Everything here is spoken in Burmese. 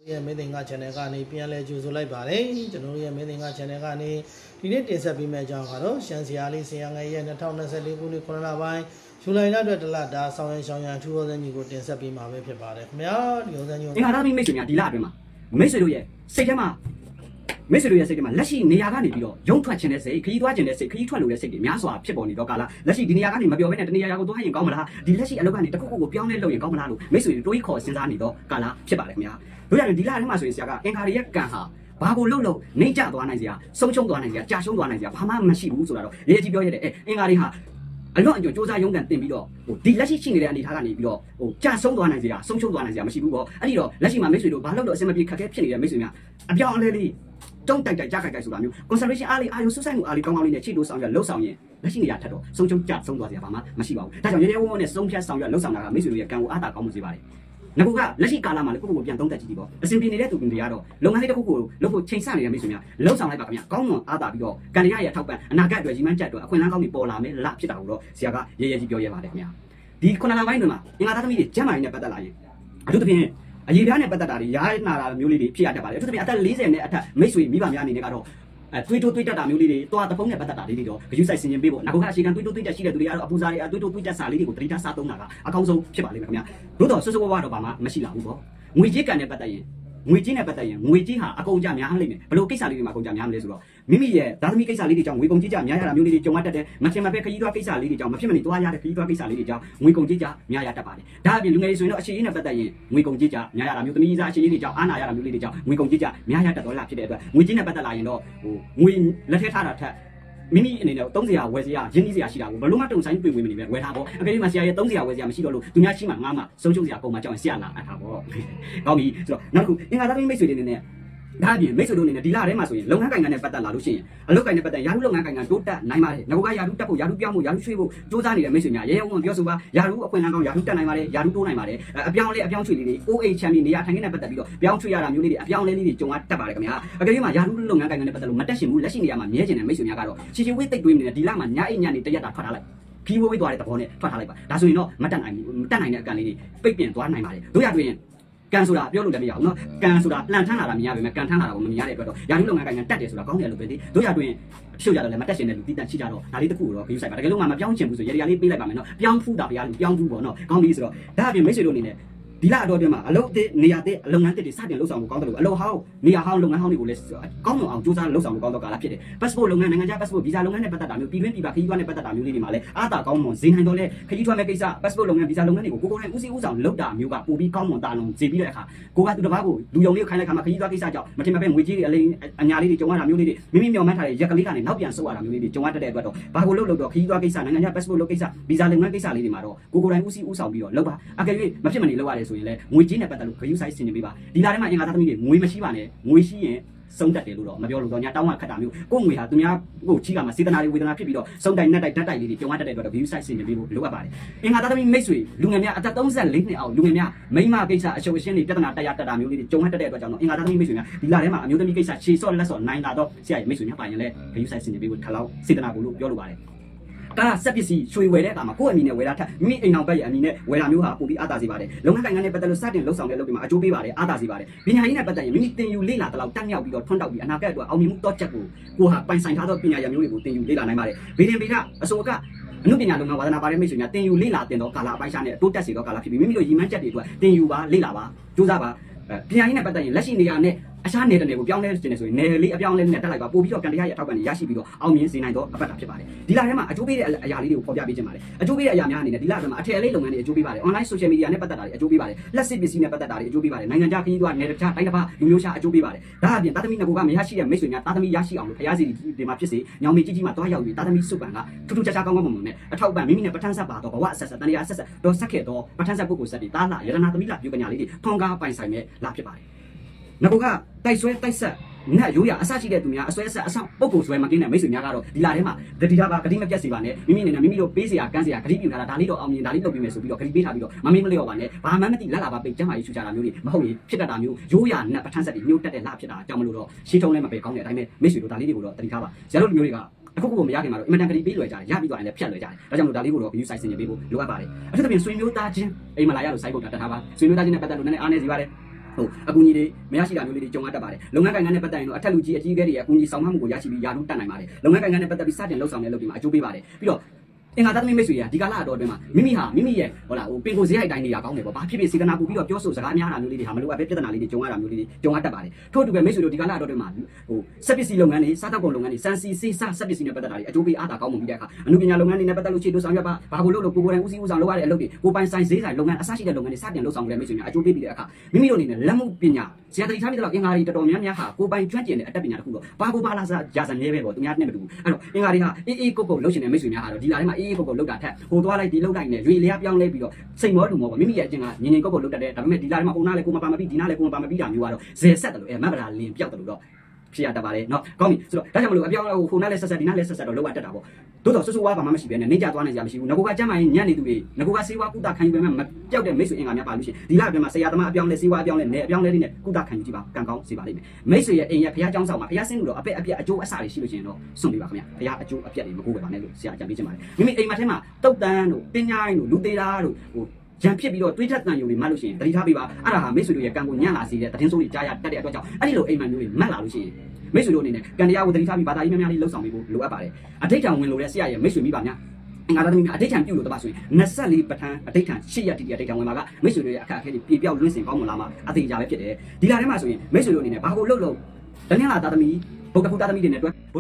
မင်းသင်္ကာ channel ကနေပြန်လဲကြိုဆိုလိုက်ပါတယ်ကျွန်တော်ရဲ့မင်းသင်္ကာ channel ကနေဒီနေ့တင်ဆက်ပေးမယ့်အကြောင်းကတော့ရှမ်းစရာလေးဆင်ရငယ်ရဲ့2024ခုနှစ်9လပိုင်းဇူလိုင်လအတွက်တလဒါဆောင်ရင်ရှောင်းရန်ထူးဟောစင်းကြီးကိုတင်ဆက်ပေးမှာပဲဖြစ်ပါတယ်ခင်ဗျာဒီဟောစင်းကြီးအင်္ဂါသားမိတ်ဆွေများဒီလအတွင်းမှာမိတ်ဆွေတို့ရဲ့စိတ်ထဲမှာလက်ရှိနေရာကနေပြီးတော့ရုံထွက်ခြင်းတဲ့စိတ်ခရီးသွားခြင်းတဲ့စိတ်ခရီးထွက်လို့တဲ့စိတ်တွေများစွာဖြစ်ပေါ်နေတော့ကာလလက်ရှိဒီနေရာကနေမပြောဘဲနဲ့တနေရာကိုသွားရင်ကောင်းမလားဒီလက်ရှိအလုပ်ကနေတခုခုကိုပြောင်းလဲလုပ်ရင်ကောင်းမလားလို့မိတ်ဆွေတွေတွေးခေါ်စဉ်းစားနေတော့ကာလဖြစ်ပါတယ်ခင်ဗျာတို့ရတယ်ဒီလထဲမှာဆိုရင်ဆရာကအင်္ဂါရဲ့ကံဟာဘာကိုလှုပ်နှိမ့်ကျသွားနိုင်စရာဆုံးရှုံးသွားနိုင်စရာကြာရှုံးသွားနိုင်စရာဘာမှမရှိဘူးဆိုတာတော့ရေးကြီးပြောရတဲ့အင်္ဂါတွေဟာအလွန်အကျွံစ조사ရုံးကန်တင်ပြီးတော့ဒီလက်ရှိရှိနေတဲ့အနေအထားကနေပြီးတော့ကြာဆုံးသွားနိုင်စရာဆုံးရှုံးသွားနိုင်စရာမရှိဘူးပေါ့အဲ့ဒီတော့လက်ရှိမှာမိတ်ဆွေတို့ဘာလို့တော့အစမပြေခက်ခဲဖြစ်နေတဲ့မိတ်ဆွေများအပြောင်းအလဲလေးတုံးတိုက်ကြားခိုက်ဆိုတာမျိုး concentration အားလေးအာရုံစူးစိုက်မှုအားလေးကောင်းကောင်းလေးနဲ့ချိတ်လို့ဆောင်ရလှုပ်ဆောင်ရင်လက်ရှိနေရထက်တော့ဆုံးရှုံးကြဆုံးသွားစရာဘာမှမရှိပါဘူးဒါကြောင့်ရဲရဲဝံ့ဝံ့နဲ့ဆုံးဖြတ်ဆောင်ရလှုပ်ဆောင်တာကမိတ်ဆွေတို့ရဲ့ကံကိုအားသာကောင်းမှုစေပါတယ်ငါကလက်ရှိကာလမှာလည်းကိုယ့်ကိုယ်ပြန်သုံးသပ်ကြည့်ပေါ့အစဉ်ပြေနေတဲ့သူတွေကတော့လုပ်ငန်းလေးတစ်ခုကိုလုပ်ဖို့ချိန်ဆနေတဲ့မိတ်ဆွေများလှုပ်ဆောင်လိုက်ပါခင်ဗျာကောင်းမွန်အားသာပြီးတော့ကံတရားရဲ့ထောက်ပံ့အနာဂတ်အတွက်ရီမန်းချက်အတွက်အခွင့်အလမ်းကောင်းတွေပေါ်လာမယ်လဖြစ်တာကိုတော့ဆရာကရဲရဲကြီးပြောရဲပါတယ်ခင်ဗျာဒီ9လပိုင်းတွေမှာအင်္ဂါသားသမီးတွေကျမ်းမာရေးနဲ့ပတ်သက်လာရင်အထူးသဖြင့်အရေးပြားနဲ့ပတ်သက်တာတွေရားနာတာမျိုးလေးတွေဖြစ်ရတတ်ပါတယ်အထူးသဖြင့်အသက်40နဲ့အထက်မိတ်ဆွေမိဘများအနေနဲ့ကတော့တွေးတိုးတွေးတတ်တာမျိုးလေးတွေတွားတဖုံးနဲ့ပတ်သက်တာလေးတွေတော့ဂရုစိုက်ဆင်ခြင်ပေးဖို့နောက်ကအချိန်တွေးတိုးတွေးတတ်ရှိတဲ့သူတွေကတော့အပူစားတွေတွေးတိုးတွေးတတ်စာလေးတွေကိုတတိထားစားသုံးတာကအကောင်းဆုံးဖြစ်ပါလိမ့်မယ်ခင်ဗျာတို့တော့ဆွဆွဝါးတော့ဘာမှမရှိလာဘူးပေါ့ငွေကြေးကံနဲ့ပတ်သက်ရင်ငွေကြေးနဲ့ပတ်သက်ရင်ငွေကြေးဟာအကုန်ကြများလိမ့်မယ်ဘလို့ကိစ္စလေးတွေမှာအကုန်ကြများမလဲဆိုတော့မိမိရဲ့သားသမီးကိစ္စလေးတွေကြောင့်ငွေကုန်ကြေးကြများရတာမျိုးလေးတွေကြုံရတတ်တယ်မချင်မပဲခရီးသွားကိစ္စလေးတွေကြောင့်မဖြစ်မနေသွားရတဲ့ခရီးသွားကိစ္စလေးတွေကြောင့်ငွေကုန်ကြေးကြများရတတ်ပါတယ်ဒါအပြင်လူငယ်တွေဆိုရင်တော့အခြေရေးနဲ့ပတ်သက်ရင်ငွေကုန်ကြေးကြများရတာမျိုးသမီးစားအခြေရေးတွေကြောင့်အားနာရတာမျိုးလေးတွေကြောင့်ငွေကုန်ကြေးကြများရတတ်တော့လားဖြစ်တဲ့အတွက်ငွေကြေးနဲ့ပတ်သက်လာရင်တော့ငွေလက်ထဲထားတာထက်မိမိအနေနဲ့30ဝယ်စရာရင်းနှီးစရာရှိတာကိုဘလို့မှတုံဆိုင်ပြင်ဝင်မနေပဲဝယ်ထားပေါ့အကယ်၍မှဆရာရဲ့30ဝယ်စရာမရှိတော့လို့သူများရှိမှငါမှဆုံးရှုံးစရာပုံမှန်ကြောင်းဆရာလာအပ်တာပေါ့ကောင်းပြီဆိုတော့နောက်တစ်ခုအင်္ဂါသားမိတ်ဆွေတွေအနေနဲ့ဒါအပြင်မိတ်ဆွေတို့အနေနဲ့ဒီလထဲမှာဆိုရင်လုပ်ငန်းကိုင်ငန်းနဲ့ပတ်သက်လာလို့ရှိရင်အလုပ်ကိုင်နဲ့ပတ်သက်ရာထူးလုပ်ငန်းကိုင်ငန်းတိုးတက်နိုင်ပါတယ်ငါကရာထူးတက်ဖို့ရာထူးပြောင်းဖို့ရာထူးရွှေ့ဖို့စူးစမ်းနေတဲ့မိတ်ဆွေများရဲရဲဝံ့ပြောဆိုပါရာထူးအခွင့်အလမ်းကောင်းရာထူးတက်နိုင်ပါတယ်ရာထူးတိုးနိုင်ပါတယ်အပြောင်းလဲအပြောင်းရွှေ့လေးတွေ OA ချန်ပီယံနေရာထိုင်ခင်းနဲ့ပတ်သက်ပြီးတော့ပြောင်းရွှေ့ရတာမျိုးလေးတွေအပြောင်းလဲလေးတွေကြုံရတတ်ပါတယ်ခင်ဗျာအကယ်၍မှရာထူးလုပ်ငန်းကိုင်ငန်းနဲ့ပတ်သက်လို့မတက်ရှင်ဘူးလက်ရှိနေရာမှာမြဲကျင်တဲ့မိတ်ဆွေများကတော့ချီချီဝေးသိပ်တွေးနေတဲ့ဒီလမှာညအိတ်ညနေတရက်တာထွက်ထားလိုက်ခီးဝေးသွားတဲ့သဘောနဲ့ထွက်ထားလိုက်ပါဒါဆိုရင်တော့မတက်နိုင်ဘူးမတက်နိုင်တဲ့အကန့်လေးတွေပိတ်ပင်သွားနိုင်ပါတယ်တို့ရတွေ့ရင်ကန်ဆိုတာပြောလို့လည်းမရဘူးเนาะကန်ဆိုတာလှန်ထမ်းလာတာမြင်ရပါမယ်ကန်ထမ်းလာတာကိုမမြင်ရတဲ့အတွက်တော့ရာထူးလုပ်ငန်းကိုင်ငန်းတက်တယ်ဆိုတာကောင်းတယ်လို့ပဲလေတို့ရတွေ့ရင်တချို့ကြတော့လည်းမတက်ရှင်တဲ့လူတီးတန့်ချိကြတော့ဒါလေးတစ်ခုကိုတော့ဂရုစိုက်ပါတကယ်လို့မှမပြောင်းချင်ဘူးဆိုရေရာလေးပေးလိုက်ပါမယ်เนาะပြောင်းဖူးတာဗျာလူပြောင်းဖူးပေါ့เนาะကောင်းပြီဆိုတော့ဒါအပြင်မိတ်ဆွေတို့အနေနဲ့ဒီလအတော်အတွင်းမှာအလုပ်အသစ်နေရာအသစ်အလုပ်ငန်းသစ်တွေစတင်လှုပ်ဆောင်ဖို့ကောင်းတယ်လို့အလုပ်ဟောင်းနေရာဟောင်းလုပ်ငန်းဟောင်းတွေကိုလည်းကောင်းအောင်စူးစမ်းလှုပ်ဆောင်ဖို့ကောင်းတော့ကာလဖြစ်တယ် passport လုပ်ငန်းနိုင်ငံခြား passport visa လုပ်ငန်းနဲ့ပတ်သက်တာမျိုးပြည်တွင်းပြည်ပခရီးသွားနဲ့ပတ်သက်တာမျိုးလေးတွေမှာလည်းအားသာကောင်းမွန်ဈေးနိုင်တော့လဲခရီးထွက်မဲ့ကိစ္စ passport လုပ်ငန်း visa လုပ်ငန်းတွေကိုကိုယ်တိုင်ဦးစီးဦးဆောင်လုပ်တာမျိုးကပိုပြီးကောင်းမွန်တာလုံးဈေးပြီးတဲ့အခါကိုကသူတစ်ပါးကိုလူယုံလေးခိုင်းလိုက်ခါမှာခရီးသွားကိစ္စကြောင့်မထင်မပဲငွေကြေးတွေအညာလေးတွေကြုံရတာမျိုးလေးတွေမိမိမျှော်မှန်းထားတဲ့ရက်ကလေးကနေနောက်ပြန်ဆုတ်ရတာမျိုးလေးတွေကြုံရတတ်တဲ့အတွက်တော့ဘာကိုလုပ်တော့ခရီးသွားကိစ္စနိုင်ငံခြား passport လုပ်ကိစ္စ visa လုပ်ငန်းကိစ္စလေးတွေမှာတော့ကိုယ်တိုင်ဦးစီးဦးဆောင်ပြီးတော့လုပ်ပါအကယ်၍မဖြစ်မနေလုပ်ရတယ်ဆိုရင်လည်းငွေကြေးနဲ့ပတ်သက်လို့ဂရုစိုက်ဆင်ခြင်ပေးပါဒီလထဲမှာအင်္ဂါသားသမီးတွေငွေမရှိပါနဲ့ငွေရှိရင်ဆုံးတက်တယ်လို့တော့မပြောလို့တော့ညာတောင်းမှခတ်တာမျိုးကိုယ်ငွေဟာသူများကိုချီးကမှာစေတနာတွေဝေဒနာဖြစ်ပြီးတော့စုံတိုင်နဲ့တိုက်ဓာတ်တိုက်လေးတွေကြုံရတတ်တဲ့အတွက် view site ဆင်ခြင်ပေးဖို့လိုအပ်ပါတယ်အင်္ဂါသားသမီးမိတ်ဆွေလူငယ်များအသက်34နှစ်အောက်လူငယ်များမိန်းမကိစ္စအရှုပ်အရှင်းတွေပြဿနာတရားတက်တာမျိုးလေးတွေကြုံရတတ်တဲ့အတွက်ကြောင့်တော့အင်္ဂါသားသမီးမိတ်ဆွေများဒီလထဲမှာအမျိုးသမီးကိစ္စခြေစော့လက်စော့နိုင်တာတော့ဆရာရဲ့မိတ်ဆွေများပါရင်လည်း view site ဆင်ခြင်ပေးဖို့ထပ်လောက်စေတနာကိုလို့ပြောလိုပါတယ်ကားစက်ပစ္စည်းရွှေဝယ်တဲ့အခါမှာကိုယ့်အမည်နဲ့ဝယ်တာထက်မိမိအိမ်အောင်ဘက်ရဲ့အမည်နဲ့ဝယ်တာမျိုးဟာပိုပြီးအားသာစေပါတယ်လုပ်ငန်းကိုင်ငန်းနဲ့ပတ်သက်လို့စတင်လှုပ်ဆောင်တဲ့အလုပ်တွေမှာအကျိုးပေးပါတယ်အားသာစေပါတယ်ပညာရေးနဲ့ပတ်သက်ရင်မိမိသင်ယူလေ့လာတဲ့လောက်တက်မြောက်ပြီးတော့ထွန်းတောက်ပြီးအနာဂတ်အတွက်အောင်မြင်မှုတော့ချက်ကိုဟာပိုင်ဆိုင်ထားသောပညာရမျိုးတွေကိုသင်ယူလေ့လာနိုင်ပါတယ်ဗေဒင်ဗေဒအစိုးကအနုပညာလုပ်ငန်းဝါသနာပါတဲ့မိတ်ဆွေများသင်ယူလေ့လာတင်သောကာလအပိုင်းခြားနဲ့တိုးတက်စေသောကာလဖြစ်ပြီးမိမိတို့ရည်မှန်းချက်တွေအတွက်သင်ယူပါလေ့လာပါကြိုးစားပါပညာရေးနဲ့ပတ်သက်ရင်လက်ရှိနေရာနဲ့အခြားနယ်တွေကိုပြောင်းလဲခြင်းနဲ့ဆိုရင်နယ်လေးအပြောင်းလဲနဲ့တက်လိုက်ပါပို့ပြီးတော့ကံတရားရဲ့အထောက်ပံ့တွေရရှိပြီးတော့အောင်မြင်စေနိုင်သောအပတ်တာဖြစ်ပါတယ်ဒီလထဲမှာအကျိုးပေးတဲ့အရာလေးတွေကိုဖော်ပြပေးခြင်းပါတယ်အကျိုးပေးတဲ့အရာများအနေနဲ့ဒီလထဲမှာအထည်အလိပ်လုပ်ငန်းတွေအကျိုးပေးပါတယ် online social media နဲ့ပတ်သက်တာတွေအကျိုးပေးပါတယ်လက်စစ်ပစ္စည်းနဲ့ပတ်သက်တာတွေအကျိုးပေးပါတယ်နိုင်ငံခြားခရီးသွားနယ်တခြားတိုင်းတစ်ပါးလူမျိုးရှားအကျိုးပေးပါတယ်ဒါအပြင်သားသမီးနှစ်ခုကမရရှိတဲ့မိတ်ဆွေများသားသမီးရရှိအောင်လို့ဖျားစီဒီမှာဖြစ်စေညောင်မေကြီးကြီးမှာတွားရောက်ပြီးသားသမီးစုပန်ကထူးထူးခြားခြားကောင်းကောင်းမွန်မွန်နဲ့အထောက်ပံ့မိမိနဲ့ပဋ္ဌာန်းဆက်ပါတော့ဘဝအဆက်ဆက်တန်ရာဆက်ဆက်တော့ဆက်ခဲ့တော့ပဋ္ဌာန်းဆက်ပုဂ္ဂိုလ်ဆက်ပြီးသားလာရတနာသမီးလာပြုကညာလေးတွေထွန်ကားပိုင်ဆိုင်မဲ့လာဖြစ်ပါတယ်ငါကတိုက်ဆွဲတိုက်ဆက်နဲ့ရိုးရအစရှိတဲ့သူများအဆွဲဆက်အဆောင်ပုတ်ကိုဆွဲမကင်းတဲ့မိတ်ဆွေများကတော့ဒီလာထဲမှာဂတိတာပါဂတိမပြတ်စေပါနဲ့မိမိအနေနဲ့မိမိတို့ပေးစရာကမ်းစရာဂတိပြုထားတာဒါလေးတော့အောင်မြင်ဒါလေးလုပ်ပြီးမယ်ဆိုပြီးတော့ဂတိပေးထားပြီးတော့မမင်းမလျော့ပါနဲ့ဘာမှမသိလက်လာပါပိတ်ကျမ်းမာရေးရှုချတာမျိုးတွေမဟုတ်ရင်ဖြစ်တတ်တာမျိုးရိုးရနဲ့ပဋ္ဌာန်းဆက်တွေညှို့တက်တဲ့လဖြစ်တာကြောင့်မလို့တော့ရှင်းထုံးလည်းမပဲကောင်းတဲ့အတိုင်းပဲမိတ်ဆွေတို့ဒါလေးတွေကိုတော့တတိထားပါဇာတ်လို့မျိုးတွေကအခုကိုမရခင်မှာတော့အင်မတန်ဂတိပေးလွယ်ကြတယ်ရပြီးတော့လည်းဖြတ်လွယ်ကြတယ်ဒါကြောင့်မလို့ဒါလေးကိုတော့ view site ဆင်ခြင်ပေးဖို့လိုအပ်ပါတယ်အထူးသဖြင့်ဆွေမျိုးသားချင်းအိမ်မလာရလို့ site ပုတ်တာတက်ထားပါဆွေမျိုးသားချင်းနဲ့ပတ်သက်လို့နည်းနည်းအားနည်းစီပါတယ်အကူအညီတွေမရရှိတာမျိုးလေးတွေကြုံရတတ်ပါတယ်လုပ်ငန်းကိုင်ငန်းနဲ့ပတ်သက်ရင်တော့အထက်လူကြီးအကြီးအကဲတွေအကူအညီဆောင်မှမှုကိုရရှိပြီးရာထူးတက်နိုင်ပါတယ်လုပ်ငန်းကိုင်ငန်းနဲ့ပတ်သက်ပြီးစတင်လှုပ်ဆောင်တဲ့လုပ်တွေမှာအကျိုးပေးပါတယ်ပြီးတော့အင်္ဂါသားသမီးမိတ်ဆွေတွေကဒီကာလအတော်အတွင်းမှာမိမိရဲ့ဟိုလားဟိုပင်ကိုဈေးဟိုက်တိုင်းနေရကောင်းတယ်ပေါ့ဘာဖြစ်ဖြစ်စေတနာပူပြီးတော့ပြောဆိုစကားများတာမျိုးလေးတွေဟာမလိုအပ်ပဲပြဿနာလေးတွေကြုံရတာမျိုးလေးတွေကြုံရတတ်ပါတယ်ထို့အတူပဲမိတ်ဆွေတို့ဒီကာလအတော်အတွင်းမှာဟိုစက်ပစ္စည်းလုပ်ငန်းတွေစားတောက်ကုန်လုပ်ငန်းတွေစံစီစေးစားစက်ပစ္စည်းနဲ့ပတ်သက်တာတွေအကျိုးပေးအားသာကောင်းမှုပြီးတဲ့အခါအမှုပညာလုပ်ငန်းတွေနဲ့ပတ်သက်လို့ခြေတို့ဆောင်ရွက်ပါဘာကိုလို့ကိုယ်တိုင်ဦးစီးဦးဆောင်လုပ်ရတဲ့အလုပ်တွေကိုပိုင်ဆိုင်ဈေးဆိုင်လုပ်ငန်းအစရှိတဲ့လုပ်ငန်းတွေစတင်လုပ်ဆောင်ကြတဲ့မိတ်ဆွေများအကျိုးပေးပြီးတဲ့အခါမိမိတို့အနေနဲ့လက်မှုပညာဆရာတတိထားပြီးတော့အင်္ဂါတွေတော်တော်များများဟာကိုယ်ပိုင်ကျွမ်းကျင်တဲ့အတတ်ပညာတစ်ခုတော့ဘာကိုပါလာစားကြာစံနေပဲပေါ့သူများနဲ့မတူဘူးအဲ့တော့အင်္ဂါတွေဟာအေးကုတ်ကုတ်လုပ်ရှင်တဲ့မိတ်ဆွေများဟာတော့ဒီလာထဲမှာအေးကုတ်ကုတ်လုပ်တာထက်ဟိုသွားလိုက်ဒီလုပ်လိုက်နဲ့ရွေလျားပြောင်းလဲပြီးတော့စိတ်မောလူမောပေါ့မိမိရဲ့အကျင့်ကငင်ကုတ်ကုတ်လုပ်တတ်တယ်ဒါပေမဲ့ဒီလာထဲမှာဟိုနားလဲကိုမပါမပြီးဒီနားလဲကိုမပါမပြီးတာမျိုးကတော့ဇယ်ဆက်တယ်လို့မတ်ဗလာလင်ပြောက်တယ်လို့တော့ဖြစ်ရတတ်ပါတယ်เนาะကောင်းပြီဆိုတော့ဒါကြောင့်မလို့အပြောင်းဟိုနားလဲဆက်ဆက်ဒီနားလဲဆက်ဆက်တော့လောက်ရတတ်တာပေါ့တိုးတော့ဆူဆူဝါဘာမှမရှိပဲနဲ့နေကြသွားနေကြမရှိဘူးငကိုကကျမ်းမာရင်ညံ့နေသူတွေငကိုကစေဝါကုသခံယူပေမဲ့မပြောက်တဲ့မိတ်ဆွေအင်္ဂါများပါလို့ရှိရင်ဒီလအတွင်းမှာဆရာသမားအပြောင်းလဲစေဝါအပြောင်းလဲနယ်အပြောင်းလဲတွေနဲ့ကုသခံယူကြည့်ပါကံကောင်းစေပါလိမ့်မယ်မိတ်ဆွေရဲ့အိမ်ရဲ့ဖခင်เจ้าဆောင်မှာဖခင်ဆင်းလို့တော့အပက်အပြက်အကျိုးအဆတွေရှိလို့ရှိရင်တော့စွန့်ပေးပါခင်ဗျာဖခင်အကျိုးအပြက်တွေမကူပဲပါနဲ့လို့ဆရာအကြံပေးချင်ပါတယ်မိမိအိမ်မှာထဲမှာတုတ်တန်းတို့ပညာရင်းတို့လူသေးတာတို့ဟိုရံဖြစ်ပြီးတော့တွေးထက်တန်ယူတွေမှတ်လို့ရှိရင်တတိထားပေးပါအဲ့ဒါဟာမိတ်ဆွေတို့ရဲ့ကံကိုညံ့လာစေတဲ့သတင်းစိုးတွေကြားရတတ်တဲ့အတွက်ကြောင့်အဲ့ဒီလိုအိမ်မှန်မျိုးတွေမှတ်လာလို့ရှိရင်မိတ်ဆွေတို့အနေနဲ့ကံတရားကိုတတိထားပြီးဘာသာရေးများများလေးလှုပ်ဆောင်ပေးဖို့လိုအပ်ပါတယ်အဋိဋ္ဌံဝင်လို့တဲ့ဆရာရဲ့မိတ်ဆွေမိပါများအင်္ဂါသားသမီးများအဋိဋ္ဌံပြုလို့တပါဆိုရင်24ပဋ္ဌာန်းအဋိဋ္ဌံ8ရက်တိတိအဋိဋ္ဌံဝင်ပါကမိတ်ဆွေတို့ရဲ့အခက်အခဲတွေပြေပြောက်လွင့်စင်ကောင်းမွန်လာမှာအသေးကြပဲဖြစ်တယ်ဒီလာထဲမှာဆိုရင်မိတ်ဆွေတို့အနေနဲ့ဘာကိုလှုပ်လို့တနင်္လာသားသမီးဗုဒ္ဓဘုသားသမီးတွေနဲ့တွဲ